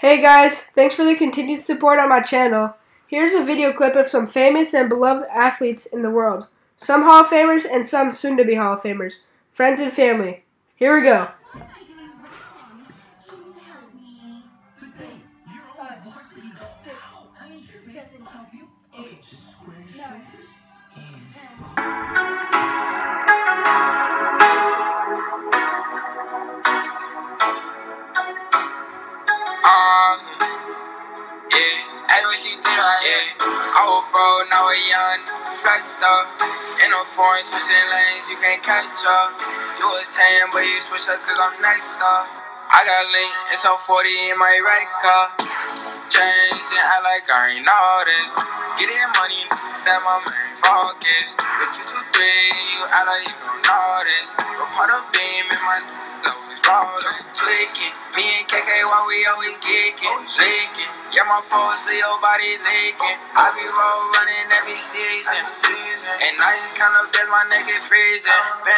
Hey guys, thanks for the continued support on my channel. Here's a video clip of some famous and beloved athletes in the world. Some Hall of Famers and some soon-to-be Hall of Famers. Friends and family. Here we go. I was broke, now a young flat star. In no foreign switching lanes, you can't catch up. You was saying, but you switch up cause I'm next star. I got link, it's on 40 in my right car. Change and act like I ain't know this. Getting money, that my main focus. The 223, you act like you don't know this. But part of beam in my always rolling, clicking. Me and KK, why we always kicking, licking. Yeah, my folks, your body licking. I be roll running every season. And I just kind of bet my neck is freezing.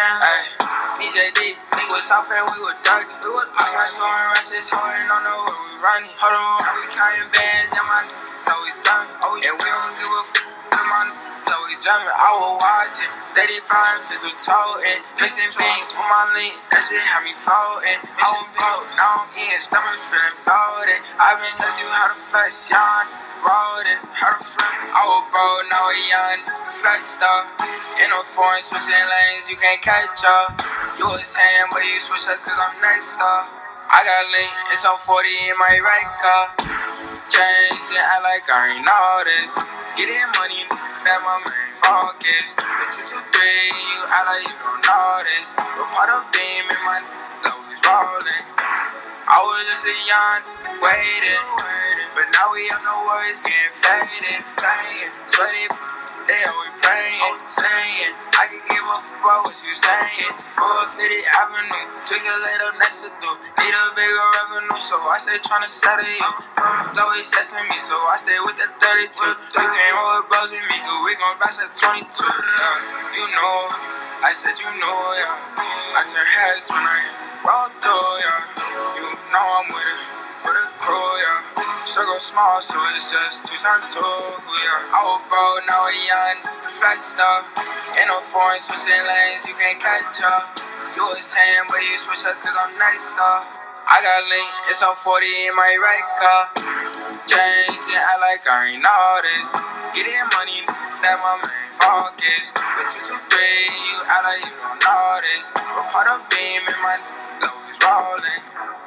BJD, nigga was soft and we were dark. I got touring rushes, holding on the way we running. Hold on, now we counting bands, yeah, my always done. And we don't give a my always drumming. I was watching, steady prime, pistol toting, mixing beans with my link, that shit had me floating. I was broke, now I'm in, stomach feeling bloated. I've been telling you how to flex, young, rolling, how to flex. I was broke, now a young flex star. In no foreign switching lanes, you can't catch up. You was saying, but you switch up cause I'm next star. I got link, it's on 40 in my right car. Change and act like I ain't know this. Getting money, that my main focus. The 223, you act like you don't know this. But part of beam in my always rolling. I was just a young waiting. But now we have no worries, getting faded. Playing, sweaty, they always praying, saying I can give a fuck about what you saying. Full 50 Avenue, drink a little next to do. Need a bigger revenue, so I stay tryna settle you. It's always testing me, so I stay with the 32. You can't roll with bros with me, cause we gon' bash at 22. You know, I said you know, yeah. I turn heads when I roll through, yeah. You know I'm with a crew, yeah. Circle small, so it's just 2 times 2, yeah. I was broke, now a young flat star. In no foreign switching lanes, you can't catch up. You was saying, but you switch up cause I'm next star. I got link, it's on 40 in my right car. Change and act like I ain't know this. Getting money, that my main focus. The 223, you act like you don't know this. But part of beam in my always rolling.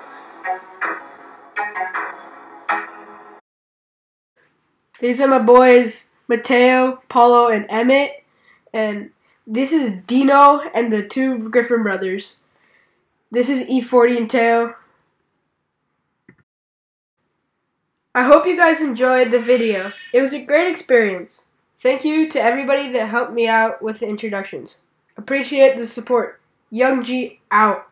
These are my boys, Mateo, Paulo, and Emmett. And this is Dino and the 2 Griffin brothers. This is E40 and Teo. I hope you guys enjoyed the video. It was a great experience. Thank you to everybody that helped me out with the introductions. Appreciate the support. Young G out.